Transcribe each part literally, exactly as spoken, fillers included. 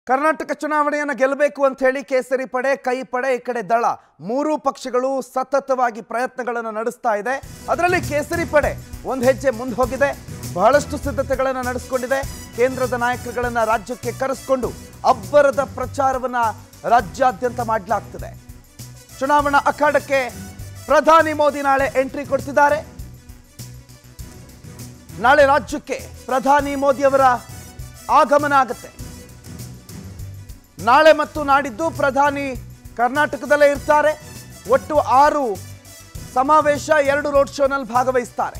ಕರ್ನಾಟಕ ಚುನಾವಣೆಯನ್ನು ಗೆಲ್ಲಬೇಕು ಅಂತ ಹೇಳಿ ಕೇಸರಿ ಪಡೆ, ಕೈ ಪಡೆ, ಈ ಕಡೆ ದಳ ಮೂರು ಪಕ್ಷಗಳು ಸತತವಾಗಿ ಪ್ರಯತ್ನಗಳನ್ನು ನಡೆಸ್ತಾ ಇದೆ. ಅದರಲ್ಲಿ ಕೇಸರಿ ಪಡೆ ಒಂದು ಹೆಜ್ಜೆ ಮುಂದೆ ಹೋಗಿದೆ. ಬಹಳಷ್ಟು ಸಿದ್ಧತೆಗಳನ್ನು ನಡೆಸಿಕೊಂಡಿದೆ. ಕೇಂದ್ರದ ನಾಯಕರುಗಳನ್ನು ರಾಜ್ಯಕ್ಕೆ ಕರೆಸಿಕೊಂಡು ಅಬ್ಬರದ ಪ್ರಚಾರವನ್ನು ರಾಜ್ಯಾದ್ಯಂತ ಮಾಡಲಾಗ್ತಿದೆ. ಚುನಾವಣಾ ಅಖಾಡಕ್ಕೆ ಪ್ರಧಾನಿ ಮೋದಿ ನಾಳೆ ಎಂಟ್ರಿ ಕೊಡ್ತಿದ್ದಾರೆ. ನಾಳೆ ರಾಜ್ಯಕ್ಕೆ ಪ್ರಧಾನಿ ಮೋದಿ ಅವರ ಆಗಮನ ಆಗುತ್ತೆ. ನಾಳೆ ಮತ್ತು ನಾಡಿದ್ದು ಪ್ರಧಾನಿ ಕರ್ನಾಟಕದಲ್ಲೇ ಇರ್ತಾರೆ. ಒಟ್ಟು ಆರು ಸಮಾವೇಶ, ಎರಡು ರೋಡ್ ಶೋನಲ್ಲಿ ಭಾಗವಹಿಸ್ತಾರೆ.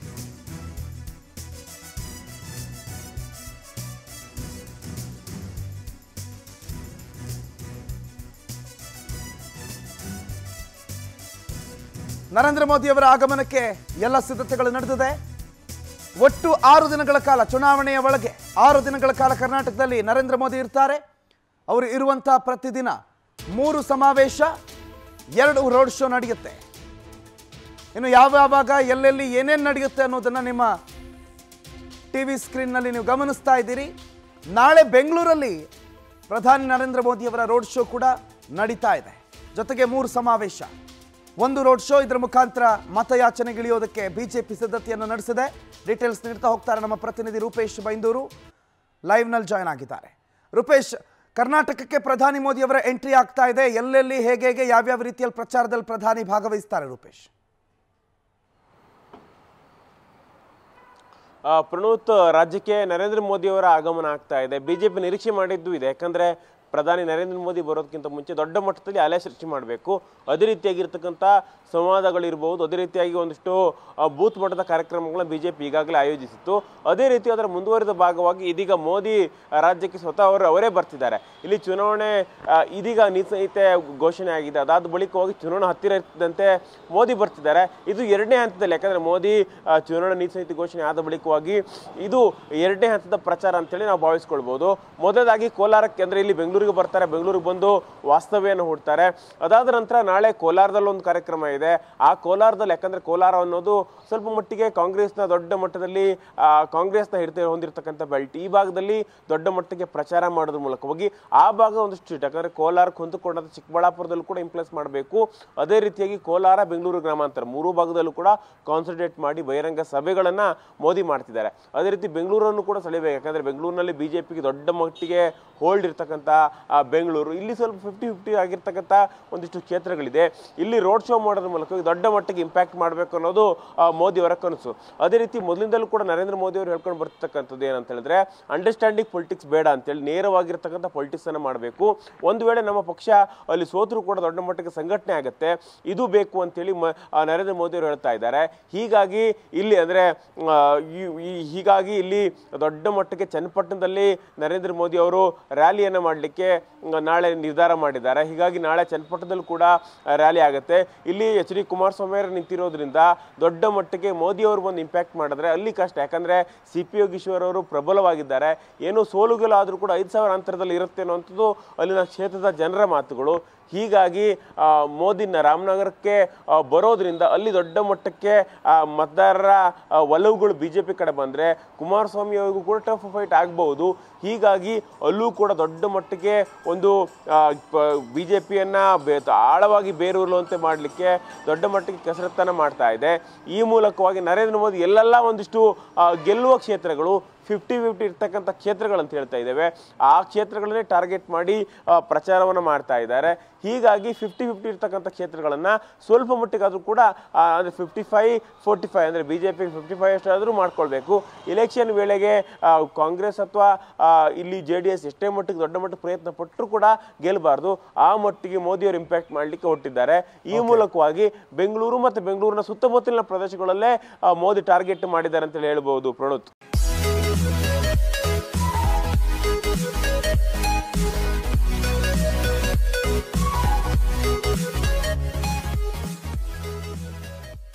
ನರೇಂದ್ರ ಮೋದಿ ಅವರ ಆಗಮನಕ್ಕೆ ಎಲ್ಲ ಸಿದ್ಧತೆಗಳು ನಡೆದಿದೆ. ಒಟ್ಟು ಆರು ದಿನಗಳ ಕಾಲ, ಚುನಾವಣೆಯ ಒಳಗೆ ಆರು ದಿನಗಳ ಕಾಲ ಕರ್ನಾಟಕದಲ್ಲಿ ನರೇಂದ್ರ ಮೋದಿ ಇರ್ತಾರೆ. ಅವರು ಇರುವಂಥ ಪ್ರತಿದಿನ ಮೂರು ಸಮಾವೇಶ, ಎರಡು ರೋಡ್ ಶೋ ನಡೆಯುತ್ತೆ. ಇನ್ನು ಯಾವ ಯಾವಾಗ ಎಲ್ಲೆಲ್ಲಿ ಏನೇನು ನಡೆಯುತ್ತೆ ಅನ್ನೋದನ್ನು ನಿಮ್ಮ ಟಿ ವಿ ಸ್ಕ್ರೀನ್ನಲ್ಲಿ ನೀವು ಗಮನಿಸ್ತಾ ಇದ್ದೀರಿ. ನಾಳೆ ಬೆಂಗಳೂರಲ್ಲಿ ಪ್ರಧಾನಿ ನರೇಂದ್ರ ಮೋದಿಯವರ ರೋಡ್ ಶೋ ಕೂಡ ನಡೀತಾ ಇದೆ. ಜೊತೆಗೆ ಮೂರು ಸಮಾವೇಶ, ಒಂದು ರೋಡ್ ಶೋ. ಇದರ ಮುಖಾಂತರ ಮತಯಾಚನೆಗಿಳಿಯೋದಕ್ಕೆ ಬಿಜೆಪಿ ಸಿದ್ಧತೆಯನ್ನು ನಡೆಸಿದೆ. ಡೀಟೇಲ್ಸ್ ನೀಡ್ತಾ ಹೋಗ್ತಾರೆ ನಮ್ಮ ಪ್ರತಿನಿಧಿ ರೂಪೇಶ್ ಬೈಂದೂರು, ಲೈವ್ನಲ್ಲಿ ಜಾಯ್ನ್ ಆಗಿದ್ದಾರೆ. ರೂಪೇಶ್, ಕರ್ನಾಟಕಕ್ಕೆ ಪ್ರಧಾನಿ ಮೋದಿ ಅವರ ಎಂಟ್ರಿ ಆಗ್ತಾ ಇದೆ. ಎಲ್ಲೆಲ್ಲಿ ಹೇಗೆ ಹೇಗೆ ಯಾವ್ಯಾವ ರೀತಿಯಲ್ಲಿ ಪ್ರಚಾರದಲ್ಲಿ ಪ್ರಧಾನಿ ಭಾಗವಹಿಸ್ತಾರೆ ರೂಪೇಶ್? ಪ್ರಣೂತ್, ರಾಜ್ಯಕ್ಕೆ ನರೇಂದ್ರ ಮೋದಿ ಅವರ ಆಗಮನ ಆಗ್ತಾ ಇದೆ. ಬಿಜೆಪಿ ನಿರೀಕ್ಷೆ ಮಾಡಿದ್ದು ಇದೆ. ಯಾಕಂದ್ರೆ ಪ್ರಧಾನಿ ನರೇಂದ್ರ ಮೋದಿ ಬರೋದಕ್ಕಿಂತ ಮುಂಚೆ ದೊಡ್ಡ ಮಟ್ಟದಲ್ಲಿ ಅಲೆ ಸೃಷ್ಟಿ ಮಾಡಬೇಕು. ಅದೇ ರೀತಿಯಾಗಿರ್ತಕ್ಕಂಥ ಸಂವಾದಗಳಿರ್ಬೋದು, ಅದೇ ರೀತಿಯಾಗಿ ಒಂದಿಷ್ಟು ಬೂತ್ ಮಟ್ಟದ ಕಾರ್ಯಕ್ರಮಗಳನ್ನ ಬಿಜೆಪಿ ಈಗಾಗಲೇ ಆಯೋಜಿಸಿತ್ತು. ಅದೇ ರೀತಿ ಅದರ ಮುಂದುವರಿದ ಭಾಗವಾಗಿ ಇದೀಗ ಮೋದಿ ರಾಜ್ಯಕ್ಕೆ ಸ್ವತಃ ಅವರು ಅವರೇ ಬರ್ತಿದ್ದಾರೆ. ಇಲ್ಲಿ ಚುನಾವಣೆ ಇದೀಗ ನೀತಿ ಸಂಹಿತೆ ಘೋಷಣೆ ಆಗಿದೆ. ಅದಾದ ಬಳಿಕವಾಗಿ ಚುನಾವಣೆ ಹತ್ತಿರ ಇರ್ತದಂತೆ ಮೋದಿ ಬರ್ತಿದ್ದಾರೆ. ಇದು ಎರಡನೇ ಹಂತದಲ್ಲಿ, ಯಾಕಂದ್ರೆ ಮೋದಿ ಚುನಾವಣಾ ನೀತಿ ಸಂಹಿತೆ ಘೋಷಣೆ ಆದ ಬಳಿಕವಾಗಿ ಇದು ಎರಡನೇ ಹಂತದ ಪ್ರಚಾರ ಅಂತೇಳಿ ನಾವು ಭಾವಿಸ್ಕೊಳ್ಬಹುದು. ಮೊದಲಾಗಿ ಕೋಲಾರಕ್ಕೆ, ಅಂದ್ರೆ ಇಲ್ಲಿ ಬೆಂಗಳೂರಿಗೆ ಬರ್ತಾರೆ. ಬೆಂಗಳೂರಿಗೆ ಬಂದು ವಾಸ್ತವ್ಯವನ್ನು ಹೂಡ್ತಾರೆ. ಅದಾದ ನಂತರ ನಾಳೆ ಕೋಲಾರದಲ್ಲಿ ಒಂದು ಕಾರ್ಯಕ್ರಮ ಇದೆ. ಆ ಕೋಲಾರದಲ್ಲಿ, ಯಾಕಂದ್ರೆ ಕೋಲಾರ ಅನ್ನೋದು ಸ್ವಲ್ಪ ಮಟ್ಟಿಗೆ ಕಾಂಗ್ರೆಸ್ನ ದೊಡ್ಡ ಮಟ್ಟದಲ್ಲಿ ಕಾಂಗ್ರೆಸ್ನ ಹಿಡಿತ ಹೊಂದಿರತಕ್ಕಂಥ ಬೆಲ್ಟ್. ಈ ಭಾಗದಲ್ಲಿ ದೊಡ್ಡ ಮಟ್ಟಿಗೆ ಪ್ರಚಾರ ಮಾಡೋದ್ರ ಮೂಲಕವಾಗಿ ಆ ಭಾಗ ಒಂದಿಷ್ಟು, ಯಾಕಂದ್ರೆ ಕೋಲಾರಕ್ಕೆ ಹೊಂದಿಕೊಂಡಂತ ಚಿಕ್ಕಬಳ್ಳಾಪುರದಲ್ಲೂ ಕೂಡ ಇಂಪ್ಲೆಸ್ ಮಾಡಬೇಕು. ಅದೇ ರೀತಿಯಾಗಿ ಕೋಲಾರ, ಬೆಂಗಳೂರು ಗ್ರಾಮಾಂತರ ಮೂರು ಭಾಗದಲ್ಲೂ ಕೂಡ ಕಾನ್ಸಂಟ್ರೇಟ್ ಮಾಡಿ ಬಹಿರಂಗ ಸಭೆಗಳನ್ನ ಮೋದಿ ಮಾಡ್ತಿದ್ದಾರೆ. ಅದೇ ರೀತಿ ಬೆಂಗಳೂರನ್ನು ಕೂಡ ಸೆಳೆಯಬೇಕು. ಯಾಕಂದ್ರೆ ಬೆಂಗಳೂರಿನಲ್ಲಿ ಬಿಜೆಪಿಗೆ ದೊಡ್ಡ ಮಟ್ಟಿಗೆ ಹೋಲ್ಡ್ ಇರ್ತಕ್ಕಂಥ ಬೆಂಗಳೂರು, ಇಲ್ಲಿ ಸ್ವಲ್ಪ ಫಿಫ್ಟಿ ಫಿಫ್ಟಿ ಆಗಿರ್ತಕ್ಕಂಥ ಒಂದಿಷ್ಟು ಕ್ಷೇತ್ರಗಳಿದೆ. ಇಲ್ಲಿ ರೋಡ್ ಶೋ ಮಾಡೋದ್ರ ಮೂಲಕ ದೊಡ್ಡ ಮಟ್ಟಿಗೆ ಇಂಪ್ಯಾಕ್ಟ್ ಮಾಡಬೇಕು ಅನ್ನೋದು ಮೋದಿ ಅವರ ಕನಸು. ಅದೇ ರೀತಿ ಮೊದಲಿಂದಲೂ ಕೂಡ ನರೇಂದ್ರ ಮೋದಿ ಅವರು ಹೇಳ್ಕೊಂಡು ಬರ್ತಕ್ಕಂಥದ್ದು ಏನಂತ ಹೇಳಿದ್ರೆ, ಅಂಡರ್ಸ್ಟ್ಯಾಂಡಿಂಗ್ ಪೊಲಿಟಿಕ್ಸ್ ಬೇಡ ಅಂತೇಳಿ ನೇರವಾಗಿರ್ತಕ್ಕಂಥ ಪೊಲಿಟಿಕ್ಸ್ ಅನ್ನ ಮಾಡಬೇಕು. ಒಂದು ವೇಳೆ ನಮ್ಮ ಪಕ್ಷ ಅಲ್ಲಿ ಸೋತರೂ ಕೂಡ ದೊಡ್ಡ ಮಟ್ಟಿಗೆ ಸಂಘಟನೆ ಆಗುತ್ತೆ, ಇದು ಬೇಕು ಅಂತೇಳಿ ನರೇಂದ್ರ ಮೋದಿ ಅವರು ಹೇಳ್ತಾ ಇದ್ದಾರೆ. ಹೀಗಾಗಿ ಇಲ್ಲಿ ಅಂದ್ರೆ ಹೀಗಾಗಿ ಇಲ್ಲಿ ದೊಡ್ಡ ಮಟ್ಟಿಗೆ ಚನ್ನಪಟ್ಟಣದಲ್ಲಿ ನರೇಂದ್ರ ಮೋದಿ ಅವರು ರ್ಯಾಲಿಯನ್ನು ಮಾಡಲಿಕ್ಕೆ ನಾಳೆ ನಿರ್ಧಾರ ಮಾಡಿದ್ದಾರೆ. ಹೀಗಾಗಿ ನಾಳೆ ಚನ್ನಪಟ್ಟಣದಲ್ಲೂ ಕೂಡ ರ್ಯಾಲಿ ಆಗುತ್ತೆ. ಇಲ್ಲಿ ಎಚ್ ಡಿ ಕುಮಾರಸ್ವಾಮಿ ಅವರು ನಿಂತಿರೋದ್ರಿಂದ ದೊಡ್ಡ ಮಟ್ಟಿಗೆ ಮೋದಿ ಅವರು ಬಂದು ಇಂಪ್ಯಾಕ್ಟ್ ಮಾಡಿದ್ರೆ ಅಲ್ಲಿ ಕಷ್ಟ. ಯಾಕಂದ್ರೆ ಸಿ ಪಿ ಯೋಗೀಶ್ವರ್ ಅವರು ಪ್ರಬಲವಾಗಿದ್ದಾರೆ. ಏನು ಸೋಲುಗಳಾದ್ರೂ ಕೂಡ ಐದು ಸಾವಿರ ಅಂತರದಲ್ಲಿ ಇರುತ್ತೆ ಅನ್ನುವಂಥದ್ದು ಅಲ್ಲಿನ ಕ್ಷೇತ್ರದ ಜನರ ಮಾತುಗಳು. ಹೀಗಾಗಿ ಮೋದಿನ ರಾಮನಗರಕ್ಕೆ ಬರೋದ್ರಿಂದ ಅಲ್ಲಿ ದೊಡ್ಡ ಮಟ್ಟಕ್ಕೆ ಮತದಾರರ ಒಲವುಗಳು ಬಿಜೆಪಿ ಕಡೆ ಬಂದ್ರೆ ಕುಮಾರಸ್ವಾಮಿ ಅವರಿಗೂ ಕೂಡ ಟಫ್ ಫೈಟ್ ಆಗಬಹುದು. ಹೀಗಾಗಿ ಅಲ್ಲೂ ಕೂಡ ದೊಡ್ಡ ಮಟ್ಟಿಗೆ ಒಂದು ಬಿಜೆಪಿಯನ್ನ ಆಳವಾಗಿ ಬೇರೂರುವಂತೆ ಮಾಡಲಿಕ್ಕೆ ದೊಡ್ಡ ಮಟ್ಟಿಗೆ ಕಸರತ್ತನ್ನ ಮಾಡ್ತಾ ಇದೆ. ಈ ಮೂಲಕವಾಗಿ ನರೇಂದ್ರ ಮೋದಿ ಎಲ್ಲೆಲ್ಲ ಒಂದಿಷ್ಟು ಗೆಲ್ಲುವ ಕ್ಷೇತ್ರಗಳು, ಫಿಫ್ಟಿ ಫಿಫ್ಟಿ ಇರ್ತಕ್ಕಂಥ ಕ್ಷೇತ್ರಗಳಂತ ಹೇಳ್ತಾ ಇದ್ದೇವೆ, ಆ ಕ್ಷೇತ್ರಗಳನ್ನೇ ಟಾರ್ಗೆಟ್ ಮಾಡಿ ಪ್ರಚಾರವನ್ನು ಮಾಡ್ತಾ ಇದ್ದಾರೆ. ಹೀಗಾಗಿ ಫಿಫ್ಟಿ ಫಿಫ್ಟಿ ಇರ್ತಕ್ಕಂಥ ಕ್ಷೇತ್ರಗಳನ್ನ ಸ್ವಲ್ಪ ಮಟ್ಟಿಗಾದ್ರೂ ಕೂಡ ಅಂದ್ರೆ ಫಿಫ್ಟಿ ಫೈವ್ ಫೋರ್ಟಿ ಫೈವ್ ಅಂದ್ರೆ ಬಿಜೆಪಿ ಫಿಫ್ಟಿ ಫೈವ್ ಅಷ್ಟಾದ್ರೂ ಮಾಡ್ಕೊಳ್ಬೇಕು. ಇಲೆಕ್ಷನ್ ವೇಳೆಗೆ ಕಾಂಗ್ರೆಸ್ ಅಥವಾ ಇಲ್ಲಿ ಜೆ ಡಿ ಎಸ್ ಎಷ್ಟೇ ಮಟ್ಟಿಗೆ ದೊಡ್ಡ ಮಟ್ಟಿಗೆ ಪ್ರಯತ್ನ ಪಟ್ಟರು ಕೂಡ ಗೆಲ್ಲಬಾರ್ದು. ಆ ಮಟ್ಟಿಗೆ ಮೋದಿ ಅವರು ಇಂಪ್ಯಾಕ್ಟ್ ಮಾಡಲಿಕ್ಕೆ ಹೊರಟಿದ್ದಾರೆ. ಈ ಮೂಲಕವಾಗಿ ಬೆಂಗಳೂರು ಮತ್ತು ಬೆಂಗಳೂರಿನ ಸುತ್ತಮುತ್ತಲಿನ ಪ್ರದೇಶಗಳಲ್ಲೇ ಮೋದಿ ಟಾರ್ಗೆಟ್ ಮಾಡಿದ್ದಾರೆ ಅಂತ ಹೇಳಿ ಹೇಳ್ಬಹುದು ಪ್ರಣೂತ್.